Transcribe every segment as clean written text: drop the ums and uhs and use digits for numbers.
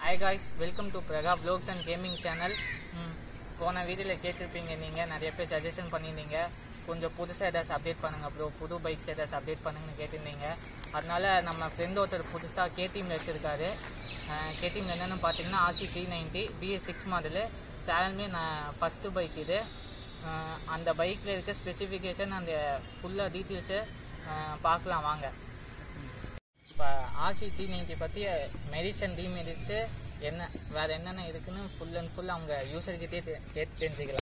Hi guys, welcome to Praga Vlogs and Gaming channel. போன வீடியோவில் கேட்டிருப்பீங்க, நீங்கள் நிறைய பேர் சஜஷன் பண்ணியிருந்தீங்க, கொஞ்சம் புதுசாக ஏதாச்சும் அப்டேட் பண்ணுங்கள் ப்ரோ, புது பைக்ஸ் ஏதாச்சும் அப்டேட் பண்ணுங்கன்னு கேட்டிருந்தீங்க. அதனால் நம்ம ஃப்ரெண்ட் ஒருத்தர் புதுசாக கேடிஎம்ல எடுத்திருக்காரு. கேடிஎம்ல என்னென்னு பார்த்தீங்கன்னா RC390 BS6 மாடலு. சேலமே நான் ஃபஸ்ட்டு பைக் இது. அந்த பைக்கில் இருக்க ஸ்பெசிஃபிகேஷன் அந்த ஃபுல்லாக டீட்டெயில்ஸு பார்க்கலாம் வாங்க. இப்போ RC390 பற்றி மெரிட்ஸ் அண்ட் டிமெரிட்ஸு என்ன, வேறு என்னென்ன இருக்குன்னு ஃபுல் அண்ட் ஃபுல் அவங்க யூசர்கிட்டே கேட்டு தெரிஞ்சுக்கலாம்.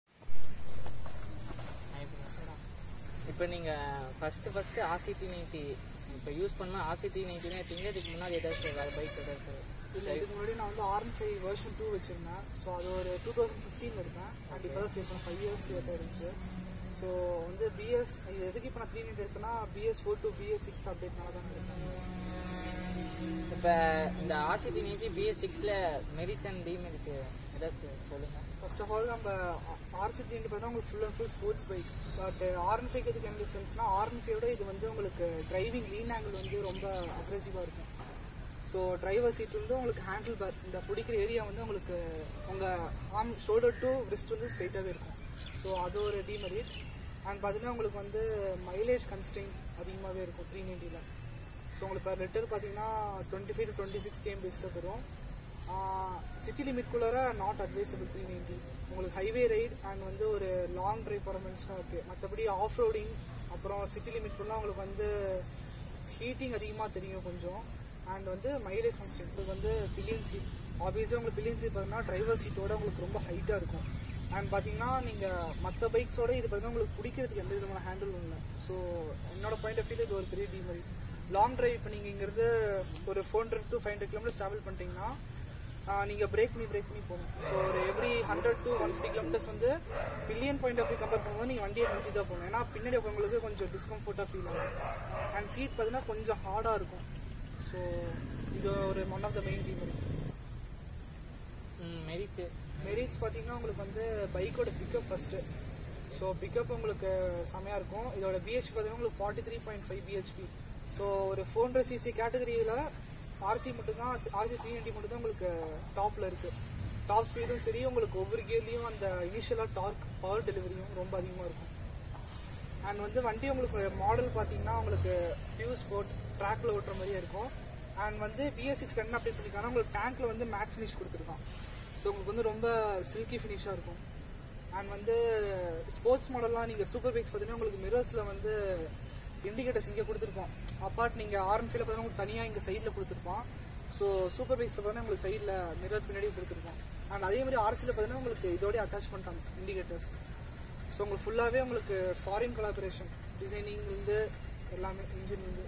இப்போ நீங்கள் ஃபஸ்ட்டு RC390 இப்போ யூஸ் பண்ணால் RC390 எடுத்தீங்க. இதுக்கு முன்னாடி ஏதாச்சும் வேறு பைக் ஏதாச்சும் இல்லை? இதுக்கு முன்னாடி நான் வந்து R5 வெர்ஷன் 2 வச்சுருந்தேன். ஸோ அது ஒரு 2015 எடுத்தேன். அண்ட் இப்போ தான் சேல் பண்ண 5 years இருந்துச்சு. ஸோ வந்து BS இது எதுக்கு இப்போ நான் 390 எடுத்தேன்னா BS4 to BS6 அப்டேட்னால தான் எடுத்தேன். இப்போ இந்த RC390 BS6ல் மெரிட் அண்ட் டிமெரிட் ஏதாச்சும் சொல்லுங்கள். ஃபர்ஸ்ட் ஆஃப் ஆல் நம்ம RC390 பார்த்தா உங்களுக்கு full and full sports bike. But R5 எதுக்கு என்ன டிஃப்ரென்ஸ்னா R5 இது வந்து உங்களுக்கு டிரைவிங் லீன் ஆங்கிள் வந்து ரொம்ப அக்ரெசிவாக இருக்கும். ஸோ டிரைவர் சீட் வந்து உங்களுக்கு ஹேண்டில் பார் இந்த பிடிக்கிற ஏரியா வந்து உங்களுக்கு உங்கள் ஆர்ம் ஷோல்டர் டு ரிஸ்ட் வந்து ஸ்ட்ரைட்டாகவே இருக்கும். ஸோ அது ஒரு டிமெரிட். அண்ட் பார்த்தீங்கன்னா உங்களுக்கு வந்து மைலேஜ் கன்ஸ்டெயின் அதிகமாகவே இருக்கும் 390ல். ஸோ உங்களுக்கு பர் லிட்டர் பார்த்தீங்கன்னா 25 to 26 km வரும். சிட்டி லிமிட்குள்ளார நாட் அட்வைசபிள் 390. உங்களுக்கு ஹைவே ரைட் அண்ட் வந்து ஒரு லாங் ட்ரைவ் பர்ஃபார்மன்ஸ்லாம் இருக்குது. மற்றபடி ஆஃப் ரோடிங் அப்புறம் சிட்டி லிமிட்குள்ளே உங்களுக்கு வந்து ஹீட்டிங் அதிகமாக தெரியும் கொஞ்சம். அண்ட் வந்து மைலேஜ் கன்ஸ்டன்ட் உங்களுக்கு வந்து பில்லியன் சீட். ஆப்வியஸாக உங்களுக்கு பில்லியன் சீட் பார்த்தீங்கன்னா டிரைவர் சீட்டோட உங்களுக்கு ரொம்ப ஹைட்டாக இருக்கும். அண்ட் பார்த்தீங்கன்னா நீங்கள் மற்ற பைக்ஸோட இது பார்த்தீங்கன்னா உங்களுக்கு பிடிக்கிறதுக்கு எந்த விதமான ஹேண்டில் இல்லை. ஸோ என்னோட பாயிண்ட் ஆஃப் வியூவில் இது ஒரு பெரிய டிமெரிட். லாங் ட்ரைவ் இப்போ நீங்கள் இங்கேருந்து ஒரு 400 to 500 km ட்ராவல் பண்ணிட்டீங்கன்னா நீங்கள் பிரேக் பண்ணி போகணும். ஸோ ஒரு எவ்ரி 100 to 150 km வந்து pillion point of view compare பண்ணும்போது நீங்கள் வண்டியை நிறுத்தி தான் போகணும். ஏன்னா பின்னாடி உங்களுக்கு கொஞ்சம் டிஸ்கம்ஃபர்ட்டாக ஃபீல் ஆகும். அண்ட் சீட் பார்த்தீங்கன்னா கொஞ்சம் ஹார்டாக இருக்கும். ஸோ இது ஒரு one of the main demerit. Merits பார்த்தீங்கன்னா உங்களுக்கு வந்து பைக்கோட பிக்கப் ஃபஸ்ட்டு. ஸோ பிக்கப் உங்களுக்கு செமையாக இருக்கும். இதோட பிஹெச்பி பார்த்தீங்கன்னா உங்களுக்கு 43.5 bhp. ஸோ ஒரு 400cc கேட்டகரியில் RC390 மட்டும்தான் உங்களுக்கு டாப்பில் இருக்குது. டாப் ஸ்பீடும் சரி, உங்களுக்கு ஒவ்வொரு கியர்லேயும் அந்த இனிஷியலாக டார்க் பவர் டெலிவரியும் ரொம்ப அதிகமாக இருக்கும். அண்ட் வந்து வண்டி உங்களுக்கு மாடல் பார்த்தீங்கன்னா உங்களுக்கு பியூர் ஸ்போர்ட் ட்ராக்கில் ஓட்டுற மாதிரியே இருக்கும். அண்ட் வந்து BS6 என்ன அப்டேட் பண்ணியிருக்காங்கன்னா உங்களுக்கு டேங்க்கில் வந்து மேட் ஃபினிஷ் கொடுத்துருக்கான். ஸோ உங்களுக்கு வந்து ரொம்ப சில்கி ஃபினிஷாக இருக்கும். அண்ட் வந்து ஸ்போர்ட்ஸ் மாடல்லாம் நீங்கள் சூப்பர் பைக்ஸ் பார்த்தீங்கன்னா உங்களுக்கு மிரர்ஸில் வந்து இண்டிகேட்டர்ஸ் இங்கே கொடுத்துருப்போம். அப்பார்ட் நீங்கள் R5 பார்த்தீங்கன்னா உங்களுக்கு தனியாக இங்கே சைடில் கொடுத்துருப்பான். ஸோ சூப்பர் பைக்ஸில் பார்த்தீங்கன்னா உங்களுக்கு சைடில் மிரர் பின்னாடி கொடுத்துருப்போம். அண்ட் அதே மாதிரி RCயில் பார்த்தீங்கன்னா உங்களுக்கு இதோடய அட்டாச் பண்ணிட்டாங்க இண்டிகேட்டர்ஸ். ஸோ உங்களுக்கு ஃபுல்லாகவே உங்களுக்கு ஃபாரின் கொலாபரேஷன் டிசைனிங்லேருந்து எல்லாமே இன்ஜின்லேருந்து.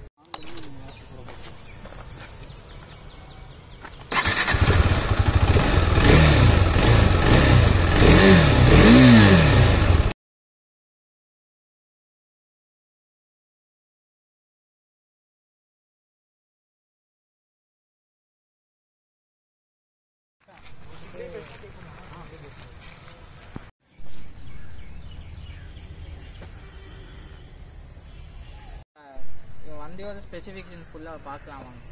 வண்டியோட ஸ்பெசிஃபிகேஷன் ஃபுல்லாக பார்க்கலாம் வாங்க.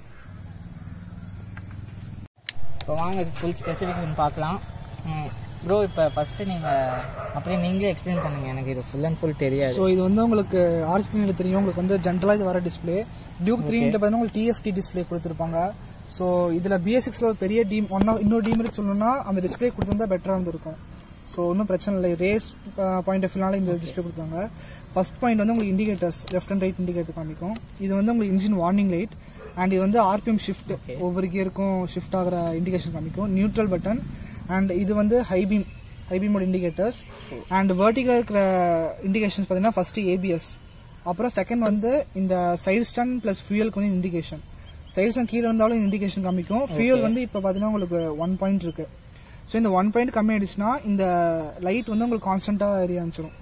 இப்போ வாங்க ஃபுல் ஸ்பெசிஃபிகேஷன் பார்க்கலாம். ப்ரோ இப்போ ஃபஸ்ட்டு நீங்கள் அப்படியே நீங்களே எக்ஸ்பிளைன் பண்ணுங்கள், எனக்கு இது ஃபுல் அண்ட் ஃபுல் தெரியாது. ஸோ இது வந்து உங்களுக்கு RC390 தெரியும். உங்களுக்கு வந்து ஜென்ரலாக இது வர டிஸ்பிளே டியூக் 390 பார்த்தீங்கன்னா உங்களுக்கு TFT டிஸ்பிளே கொடுத்துருப்பாங்க. ஸோ இதில் BS6ல ஒரு பெரிய இன்னொரு டிமெரிட் சொல்லணும்னா அந்த டிஸ்பிளே கொடுத்துருந்தா பெட்டராக இருந்திருக்கும். ஸோ ஒன்றும் பிரச்சனை இல்லை. ரேஸ் பாயிண்ட் ஆஃப் வியூனால இந்த டிஸ்பிளே கொடுத்தாங்க. ஃபர்ஸ்ட் பாயிண்ட் வந்து உங்களுக்கு indicators left and right indicator காமிக்கும். இது வந்து உங்களுக்கு இன்ஜின் வார்னிங் லைட். அண்ட் இது வந்து RPM ஷிஃப்ட், ஒவ்வொரு கியருக்கும் ஷிஃப்ட் ஆகிற இண்டிகேஷன் காமிக்கும். Neutral button. அண்ட் இது வந்து ஹைபீமோட இண்டிகேட்டர்ஸ். அண்ட் வெர்டிகல் இருக்கிற இண்டிகேஷன்ஸ் பார்த்தீங்கன்னா ஃபஸ்ட்டு ABS, அப்புறம் செகண்ட் வந்து இந்த சைடு ஸ்டன் ப்ளஸ் ஃபியூயலுக்கு வந்து இண்டிகேஷன். சைடு ஸ்டன் கீழே இருந்தாலும் இண்டிகேஷன் காமிக்கும். ஃபியூயல் வந்து இப்போ பார்த்தீங்கன்னா உங்களுக்கு 1 point இருக்குது. ஸோ இந்த 1 point கம்மி ஆயிடுச்சுன்னா இந்த லைட் வந்து உங்களுக்கு கான்ஸ்டண்ட்டாக ஏறி அனுப்பிச்சிடும்.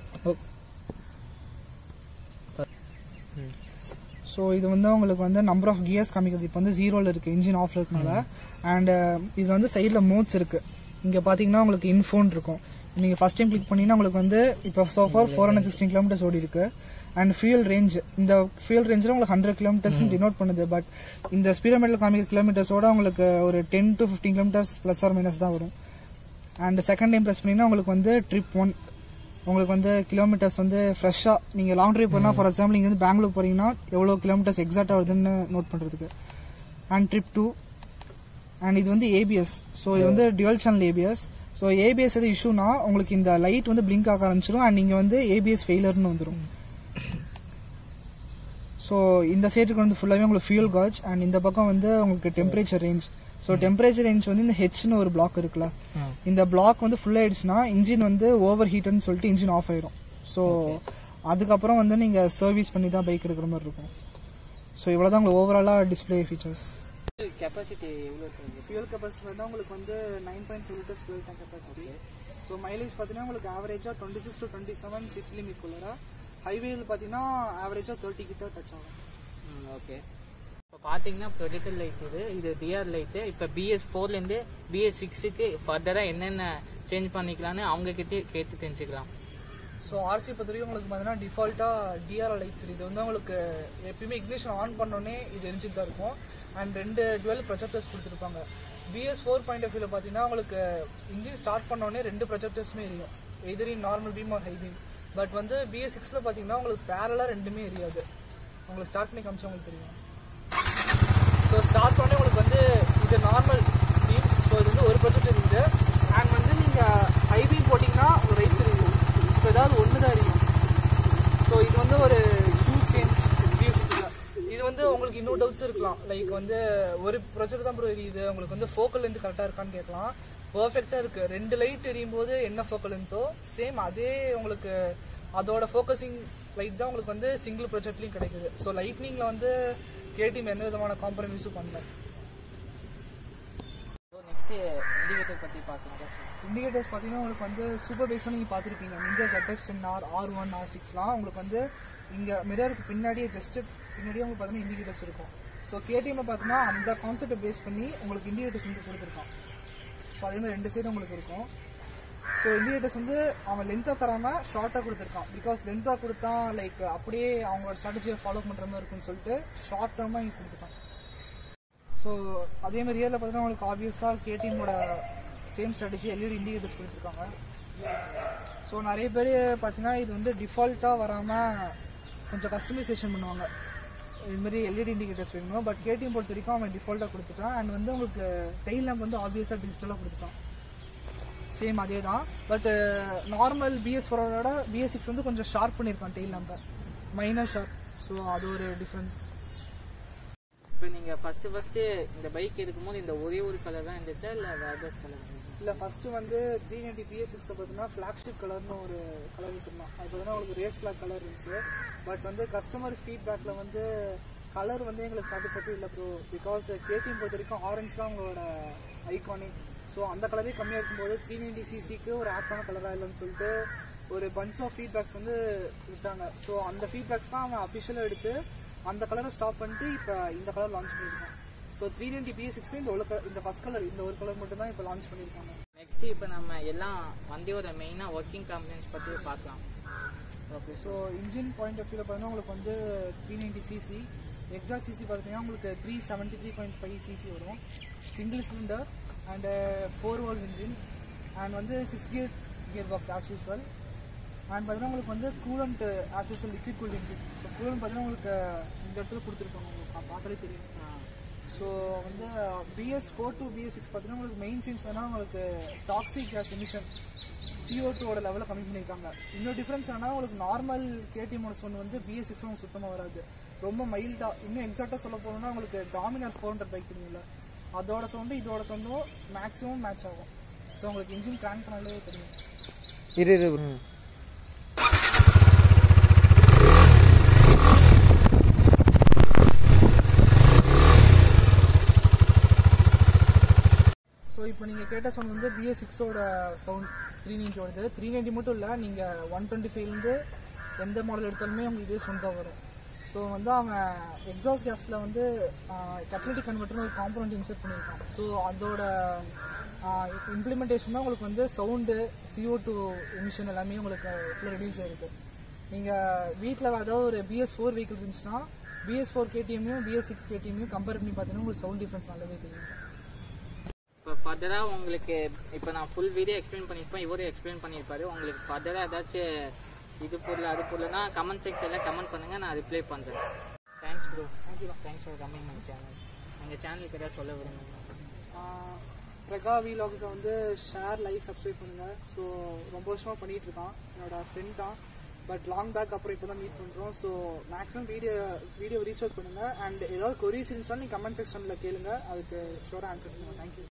ஸோ இது வந்து உங்களுக்கு வந்து நம்பர் ஆஃப் கியர்ஸ் காமிக்கிறது இப்போ வந்து 0ல் இருக்குது, இன்ஜின் ஆஃபில் இருக்கனால. அண்ட் இது வந்து சைடில் மோட்ஸ் இருக்குது. இங்கே பார்த்தீங்கன்னா உங்களுக்கு இன்ஃபோன் இருக்கும். நீங்கள் ஃபஸ்ட் டைம் கிளிக் பண்ணிங்கன்னா உங்களுக்கு வந்து இப்போ சோஃபார் 416 km ஓடி இருக்குது. And fuel range. இந்த ஃபியூல் ரேஞ்சில் உங்களுக்கு 100 கிலோமீட்டர்ஸ்னு டினோட் பண்ணுது. பட் இந்த ஸ்பீடோமீட்டரில் காமிக்கிற கிலோமீட்டர்ஸோட உங்களுக்கு ஒரு 10 to 15 kilometres plus or minus தான் வரும். அண்ட் செகண்ட் டைம் ப்ரெஸ் பண்ணிங்கன்னா உங்களுக்கு வந்து ட்ரிப் 1 உங்களுக்கு வந்து கிலோமீட்டர்ஸ் வந்து ஃப்ரெஷ்ஷாக நீங்கள் லாங் ட்ரைவ் பண்ணால், ஃபார் எக்ஸாம்பிள் நீங்கள் வந்து பெங்களூர் போகிறீங்கன்னா எவ்வளோ கிலோமீட்டர்ஸ் எக்ஸாக்டாக வருதுன்னு நோட் பண்ணுறதுக்கு. And trip 2. அண்ட் இது வந்து ஏபிஎஸ். ஸோ இது வந்து dual channel ABS. So ABS எது இஷ்யூனா உங்களுக்கு இந்த லைட் வந்து பிளிங்க் ஆக ஆரம்பிச்சிடும் அண்ட் நீங்கள் வந்து ஏபிஎஸ் ஃபெயிலர்னு வந்துடும். ஸோ இந்த சைடுக்கு வந்து ஃபுல்லாகவே உங்களுக்கு ஃபியூல் காஜ் அண்ட் இந்த பக்கம் வந்து உங்களுக்கு temperature range. So temperature range வந்து இந்த ஹெச்னு ஒரு பிளாக் இருக்குல்ல, இந்த பிளாக் வந்து ஃபுல் ஆயிடுச்சுன்னா இன்ஜின் வந்து ஓவர் ஹீட்னு சொல்லிட்டு இன்ஜின் ஆஃப் ஆயிடும். ஸோ அதுக்கப்புறம் வந்து நீங்கள் சர்வீஸ் பண்ணி தான் பைக் எடுக்கிற மாதிரி இருக்கும். ஸோ இவ்வளோ தான் உங்களுக்கு ஓவராலாக டிஸ்பிளே ஃபீச்சர்ஸ். கெப்பாசிட்டி எவ்வளோ இருக்குது? ஃபியூல் கெப்பாசிட்டி வந்து உங்களுக்கு வந்து 9.5 litres fuel tank capacity. So mileage பார்த்தீங்கன்னா உங்களுக்கு ஆவரேஜாக 26 to 27 சிட்டி லிமிட் குள்ளே. ஹைவேயில் பார்த்தீங்கன்னா ஆவரேஜாக 30 கிட்ட டச் ஆகும். ஓகே. இப்போ பார்த்தீங்கன்னா ப்ரொஜெக்டர் லைட் இது டிஆர் லைட்டு. இப்போ BS4லேருந்து BS6க்கு ஃபர்தராக என்னென்ன சேஞ்ச் பண்ணிக்கலான்னு அவங்கக்கிட்டே கேட்டு தெரிஞ்சுக்கலாம். ஸோ ஆர்சி பொறுத்தவரைக்கும் உங்களுக்கு பார்த்தீங்கன்னா டிஃபால்ட்டாக டிஆர் லைட்ஸ் இது வந்து உங்களுக்கு எப்பயுமே இக்னிஷன் ஆன் பண்ணோன்னே இது எரிஞ்சுட்டு தான் இருக்கும். அண்ட் 2 டுவெல் ப்ரொஜெக்டர்ஸ் கொடுத்துருப்பாங்க. BS4 பாயிண்ட் ஆஃப் வியூவில் பார்த்தீங்கன்னா உங்களுக்கு இன்ஜின் ஸ்டார்ட் பண்ணோடனே 2 ப்ரொஜெக்டர்ஸுமே எரியும், எதிரி normal beam or high beam. But வந்து BS6ல் பார்த்தீங்கன்னா உங்களுக்கு பேரலாக 2மே எரியாது. உங்களுக்கு ஸ்டார்ட் பண்ணி காமிச்சா உங்களுக்கு தெரியும். ஸோ ஸ்டார்ட் பண்ணே உங்களுக்கு வந்து இது நார்மல் பீம். ஸோ இது வந்து ஒரு ப்ரொஜெக்டர் இருக்குது. அண்ட் வந்து நீங்கள் ஹை பீம் போட்டிங்கன்னா ஒரு ரைட்ஸ் எரியும். ஸோ ஏதாவது ஒன்று தான் எரியும். ஸோ இது வந்து ஒரு ஹியூஜ் சேஞ்ச் BS6ல். இது வந்து உங்களுக்கு இன்னும் டவுட்ஸ் இருக்கலாம், லைக் வந்து ஒரு ப்ரொஜெக்ட் தான் ப்ரோ எரியுது, உங்களுக்கு வந்து ஃபோக்கல் லென்த் கரெக்டாக இருக்கான்னு கேட்கலாம். பர்ஃபெக்டாக இருக்குது. 2 லைட் எரியும் போது என்ன ஃபோக்கல் லென்த்தோ சேம் அதே உங்களுக்கு அதோட ஃபோக்கஸிங் லைட் தான் உங்களுக்கு வந்து சிங்கிள் ப்ரொஜெக்ட்லேயும் கிடைக்குது. ஸோ லைட்னிங்கில் வந்து கேடிஎம் எந்த விதமான காம்ப்ரமைஸும் பண்ணல. நெக்ஸ்ட்டு இண்டிகேட்டர் பற்றி பார்க்கலாம். இண்டிகேட்டர்ஸ் பார்த்தீங்கன்னா உங்களுக்கு வந்து சூப்பர் பேஸாக நீங்கள் பார்த்துருப்பீங்க. Ninja ZX10R, R1, R6லாம் உங்களுக்கு வந்து இங்கே மிரருக்கு பின்னாடியே ஜஸ்ட்டு பின்னாடியே உங்களுக்கு பார்த்தீங்கன்னா இண்டிகேட்டர்ஸ் இருக்கும். ஸோ கேடிஎம்மில் பார்த்தீங்கன்னா அந்த கான்செப்டை பேஸ் பண்ணி உங்களுக்கு இண்டிகேட்டர்ஸ் வந்து கொடுத்துருக்கான். ஸோ அதேமாதிரி 2 சைடும் உங்களுக்கு இருக்கும். ஸோ இண்டிகேட்டர்ஸ் வந்து அவன் லென்த்தாக தராமல் ஷார்ட்டாக கொடுத்துருக்கான். பிகாஸ் லென்த்தாக கொடுத்தா லைக் அப்படியே அவங்களோட ஸ்ட்ராட்டஜியை ஃபாலோ பண்ணுற மாதிரி இருக்குன்னு சொல்லிட்டு ஷார்ட் டேர்மாக இங்கே கொடுத்துருக்கான். ஸோ அதேமாதிரி ரியலில் பார்த்தீங்கன்னா உங்களுக்கு ஆப்வியஸாக கேடிஎம்மோட சேம் ஸ்ட்ராட்டஜி LED இண்டிகேட்டர்ஸ் கொடுத்துருக்காங்க. ஸோ நிறைய பேர் பார்த்தீங்கன்னா இது வந்து டிஃபால்ட்டாக வராமல் கொஞ்சம் கஸ்டமைசேஷன் பண்ணுவாங்க, இதுமாதிரி LED இண்டிகேட்டர்ஸ் வேணும். பட் கேடிஎம் பொறுத்த வரைக்கும் அவன் டிஃபால்ட்டாக கொடுத்துட்டான். அண்ட் வந்து உங்களுக்கு டெயில் லேம்ப் வந்து ஆப்வியஸாக டிஜிட்டலாக கொடுத்துட்டான். சேம் அதே தான். பட் நார்மல் BS4ஓட BS6 வந்து கொஞ்சம் ஷார்ப் பண்ணியிருக்கான் டெயில் லேம்பை, மைனர் ஷார்ப். ஸோ அது ஒரு டிஃப்ரென்ஸ். இப்போ நீங்கள் ஃபஸ்ட்டு இந்த பைக் எடுக்கும்போது இந்த ஒரே ஒரு கலர் தான் இருந்துச்சா இல்லை வேறு கலர்? இல்லை, ஃபஸ்ட்டு வந்து 390 BS6ல பார்த்தீங்கன்னா ஃப்ளாக்ஷிப் கலர்னு ஒரு கலர் விட்டுருந்தான். அது பார்த்தீங்கன்னா உங்களுக்கு ரேஸ் பிளாக் கலர் இருந்துச்சு. பட் வந்து கஸ்டமர் ஃபீட்பேக்கில் வந்து கலர் வந்து எங்களுக்கு சாட்டிஸ்ஃபேக்டரி இல்லை ப்ரோ. பிகாஸ் கேடிஎம் பொறுத்த வரைக்கும் ஆரஞ்ச் தான் உங்களோட ஐகானிக். ஸோ அந்த கலரே கம்மியாக இருக்கும்போது 390cc ஒரு ஆக்டான கலராக இல்லைன்னு சொல்லிட்டு ஒரு பஞ்ச் ஆஃப் ஃபீட்பேக்ஸ் வந்து விட்டாங்க. ஸோ அந்த ஃபீட்பேக்ஸ் தான் அவன் அஃபிஷியலாக எடுத்து அந்த கலரை ஸ்டாப் பண்ணிட்டு இப்போ இந்த கலர் லான்ச் பண்ணியிருக்கான். ஸோ 390 BS6 இந்த ஃபஸ்ட் கலர் இந்த ஒரு கலர் மட்டும் தான் இப்போ லான்ச் பண்ணியிருக்காங்க. நெக்ஸ்ட்டு இப்போ நம்ம எல்லாம் வண்டியோட மெயினாக ஒர்க்கிங் கம்பெனிஸ் பற்றி பார்க்கலாம். Okay. So engine point of வியூவில் பார்த்தீங்கன்னா உங்களுக்கு வந்து 390cc எக்ஸாஸ்ட் சிசி பார்த்தீங்கன்னா உங்களுக்கு 373.5cc வரும். Single cylinder and 4 valve engine and வந்து 6 gear box as usual. And பார்த்தீங்கன்னா உங்களுக்கு வந்து coolant as usual liquid cooled engine. So coolant பார்த்தீங்கன்னா உங்களுக்கு இந்த இடத்துல கொடுத்துருக்காங்க, உங்களுக்கு பார்த்தாலே தெரியும். ஸோ வந்து BS4 to BS6 பார்த்தீங்கன்னா உங்களுக்கு மெயின் சேஞ்ச் பண்ணால் உங்களுக்கு டாக்ஸிக் கேஸ் எமிஷன் CO2ஓட லெவலில் கம்மி பண்ணியிருக்காங்க. இன்னொரு டிஃப்ரென்ஸ் என்னன்னா உங்களுக்கு நார்மல் KTM சவுண்ட் வந்து BS6 உங்களுக்கு சுத்தமாக வராது, ரொம்ப மைல்டாக. இன்னும் எக்ஸாக்டாக சொல்ல போகணும்னா உங்களுக்கு டாமினார் 400 பைக் தெரியுங்களா, அதோட சவுண்டு இதோட சவுண்டும் மேக்ஸிமம் மேட்ச் ஆகும். ஸோ உங்களுக்கு இன்ஜின் கிராங்க் பண்ணாலே தெரியும். ஸோ இப்போ நீங்கள் கேட்ட சவுண்ட் வந்து BS6ஓட சவுண்ட் 390 வருது. 390 மட்டும் இல்லை, நீங்கள் 125லேருந்து எந்த மாடல் எடுத்தாலுமே உங்களுக்கு இதே சவுண்ட் தான் வரும். ஸோ வந்து அவங்க எக்ஸாஸ்ட் கேஸில் வந்து கேட்டலிட்டிக் கன்வெர்ட்டர்னு ஒரு காம்பனண்ட் இன்செர்ட் பண்ணியிருக்காங்க. ஸோ அதோட இம்ப்ளிமெண்டேஷன் தான் உங்களுக்கு வந்து சவுண்டு CO2 எமிஷன் எல்லாமே உங்களுக்கு ஃபுல்லாக ரெடியூஸ் ஆகிருக்கு. நீங்கள் வீட்டில் ஏதாவது ஒரு BS4 வெஹிக்கிள் இருந்துச்சுன்னா BS4 KTM-யும் BS6 KTM-யும் கம்பேர் பண்ணி பார்த்தீங்கன்னா உங்களுக்கு சவுண்ட் டிஃப்ரென்ஸ் நல்லாவே தெரியும். இப்போ ஃபர்தராக உங்களுக்கு இப்போ நான் ஃபுல் வீடியோ எக்ஸ்பிளைன் பண்ணியிருப்பேன், இவரும் எக்ஸ்பிளைன் பண்ணியிருப்பாரு. உங்களுக்கு ஃபர்தராக ஏதாச்சும் இது பொருள் அது பொருள்னா கமெண்ட் செக்ஷனில் கமெண்ட் பண்ணுங்கள், நான் ரிப்ளை பண்ணுறேன். Thanks bro. Thanks for coming my channel. எங்கள் சேனலுக்கு ஏதாவது சொல்ல விரும்புங்க? பிரகா வீலாக்ஸை வந்து ஷேர், லைக், சப்ஸ்கிரைப் பண்ணுங்கள். ஸோ ரொம்ப வருஷமாக பண்ணிகிட்ருக்கான், என்னோடய ஃப்ரெண்ட் தான். பட் லாங் பேக் அப்புறம் இப்போ தான் மீட் பண்ணுறோம். So maximum video reach out பண்ணுங்கள். அண்ட் ஏதாவது கொரிஸ் இருந்துச்சுன்னா நீங்கள் கமெண்ட் செக்ஷனில் கேளுங்க, அதுக்கு ஷோராக ஆன்சர் பண்ணுங்கள். தேங்க்யூ.